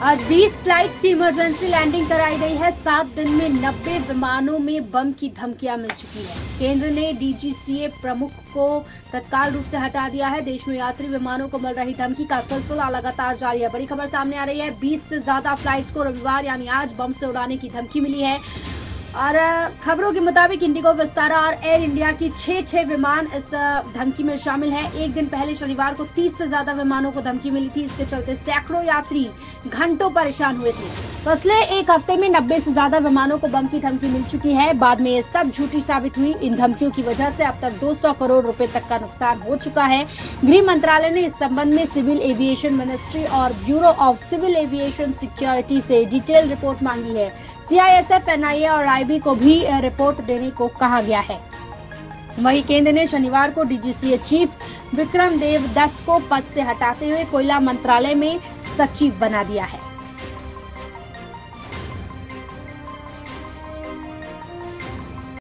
आज 20 फ्लाइट्स की emergency landing कराई गई है। 7 दिन में 90 विमानों में बम की धमकियां मिल चुकी है। केंद्र ने डीजीसीए प्रमुख को तत्काल रूप से हटा दिया है। देश में यात्री विमानों को मिल रही धमकी का सिलसिला लगातार जारी है। बड़ी खबर सामने आ रही है। 20 से ज्यादा फ्लाइट्स को रविवार यानी आज बम से उड़ाने की धमकी मिली है और खबरों के मुताबिक इंडिगो, विस्तारा और एयर इंडिया की 6 विमान इस धमकी में शामिल है। एक दिन पहले शनिवार को 30 से ज्यादा विमानों को धमकी मिली थी। इसके चलते सैकड़ों यात्री घंटों परेशान हुए थे। पिछले एक हफ्ते में 90 से ज्यादा विमानों को बम की धमकी मिल चुकी है। बाद में ये सब झूठी साबित हुई। इन धमकियों की वजह से अब तक 200 करोड़ रुपए तक का नुकसान हो चुका है। गृह मंत्रालय ने इस संबंध में सिविल एविएशन मिनिस्ट्री और bureau of civil aviation security से डिटेल रिपोर्ट मांगी है। सीआईएसएफ, एनआईए और आईबी को भी रिपोर्ट देने को कहा गया है। वहीं केंद्र ने शनिवार को डीजीसीए चीफ विक्रम देव दत्त को पद से हटाते हुए कोयला मंत्रालय में सचिव बना दिया है।